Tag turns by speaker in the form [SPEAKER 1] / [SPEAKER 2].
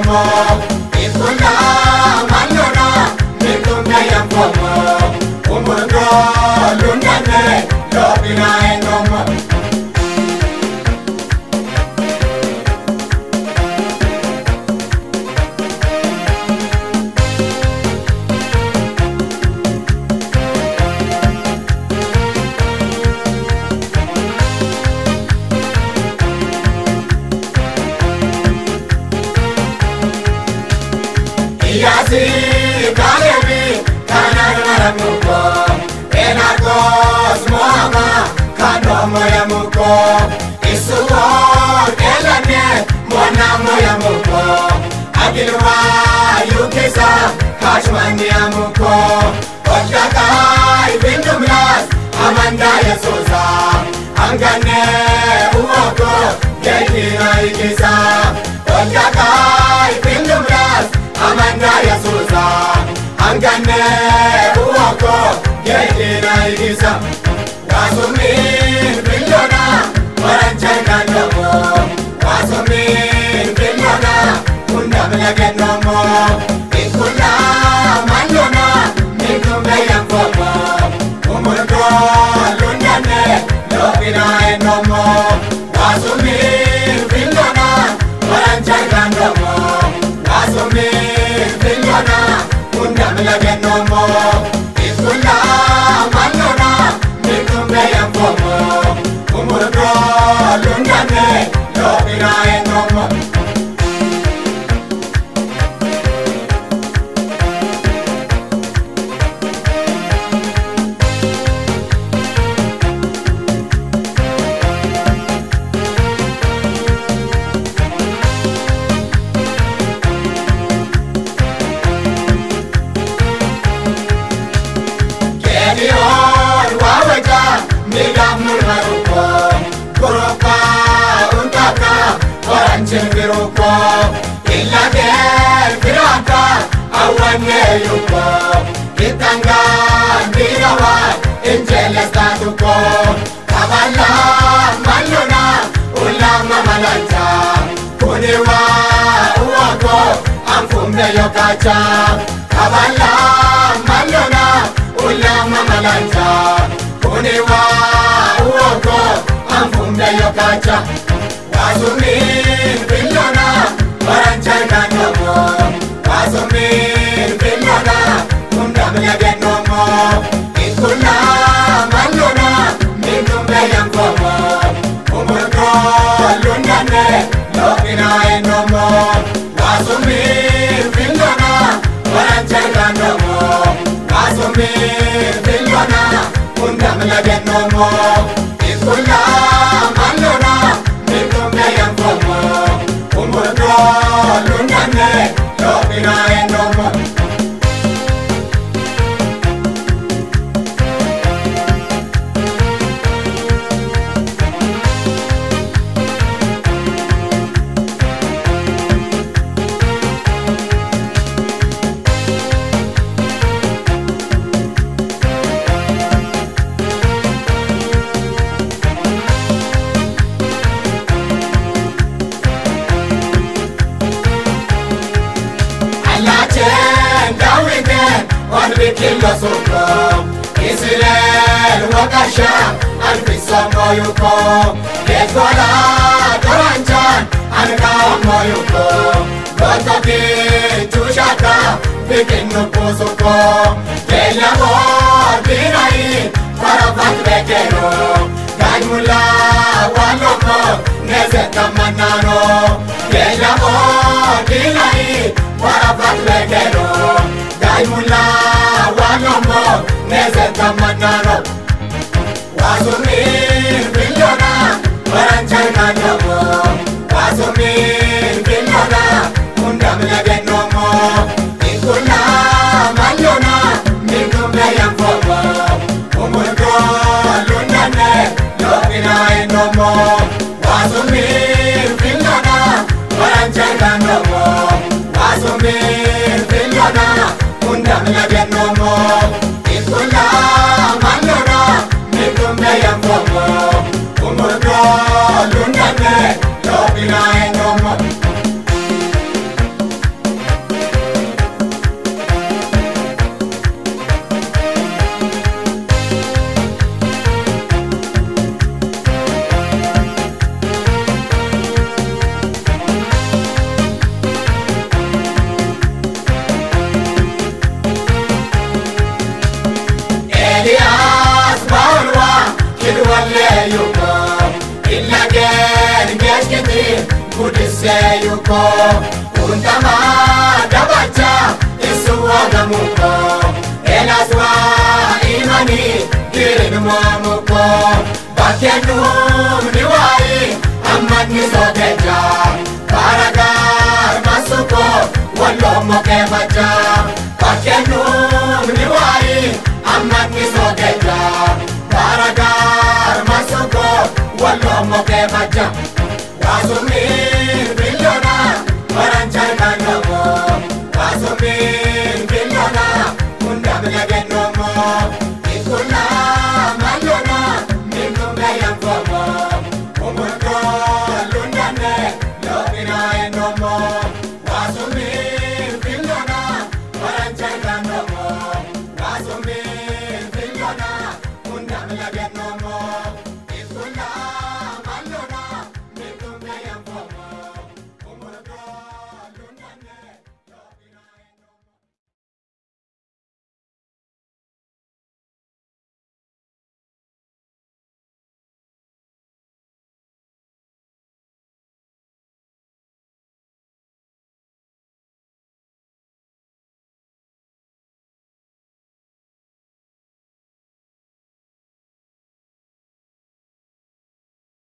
[SPEAKER 1] nomo Ikula manona Nikumya yamfomo Umurgo lunane Lobina nomo Yasi kalebi kanar maramuko enarkos moama kadomo yamuko isuo elane monamo yamuko agilwa yukisa kashmani yamuko otkakai bindumras amanda yesusa angane uoko gedina ikisa otkakai bindumras Amanda Yesusa, Angane uoko gedina igisa. Wasumin bilona, waranchanga nomo. Wasumin bilona, undamla genomo. Ikula manona, nikumbe yamfomo. Umurgo lundane, lobina enomo. Wasumin bilona, waranchanga nomo. Asome bilona undamla genomo ikula manona nikumbe yamfomo umurgo lundane lobina enomo Chengiruko illa del pirata awane yuko kitanga dirawa injele statuko kabala malona ulama malanja kuniwa uwako amfumbe yokacha kabala malona ulama malanja kuniwa uwako amfumbe yokacha Wasumin bilona waranchanga nomo Wasumin bilona undamla genomo Ikula manona nikumbe yamfomo Umurgo lundane lobina enomo Wasumin bilona waranchanga nomo Wasumin bilona undamla genomo Ikula manona nikumbe yamfomo umurgo lundane lobina enomo Kilo suko Israel wakasha alfiso moyuko Kekola toranchan anka moyuko Gotoki tushaka bikinu pusuko Kenya mo dinai parafat bekero Gajmula waloko nezeta manano Kenya mo dinai parafat bekero Gajmula Wanomo, nezeta manano Wasumin bilona, waranchanga nomo Wasumin bilona, undamla genomo Ikula manona, nikumbe yamfomo Umurgo lundane, lobina enomo Wasumin bilona, waranchanga nomo Wasumin bilona undamla genomo Ikula manona nikumbe yamfomo Umurgo lundane lobina enomo waleyuko Ilagen geshkiti kudiseyuko Untama dabacha isuwagamuko Elaswa imani girin muamuko Bakenum niwai amman nisogeja Baragar masuko wallomo kebaja Bakenum niwai amman nisogeja Baragar masuko wallomo kebaja